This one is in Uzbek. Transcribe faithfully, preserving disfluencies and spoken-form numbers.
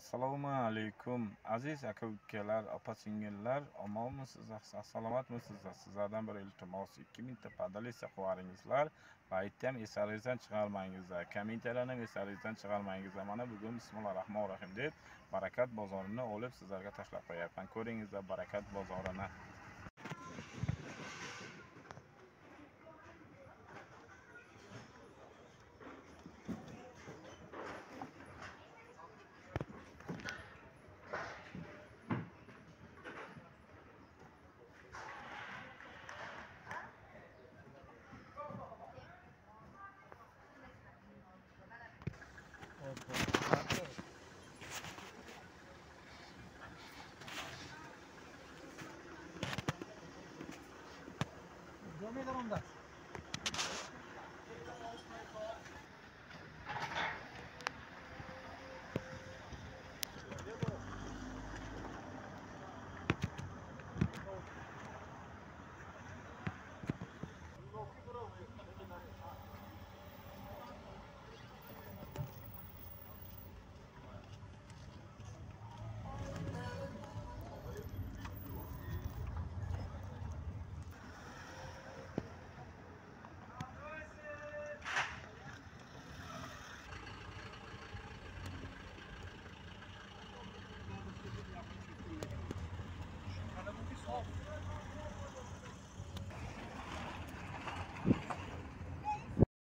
Assalomu alaykum aziz aka-ukalar, opa-singillar, omonmisiz, salomatmisiz? Sizlardan bir iltimos, ikki mingta padalisa qo'yaringizlar va aytdim eslaringizdan chiqarmangizlar. Kommentariyalarni eslaringizdan chiqarmangizlar. Mana bugun bismillahir rohmanir rohim deb Barakat bozorini olib sizlarga tashlab qo'yapman. Ko'ringizlar Barakat bozorini. Devam edelim onda.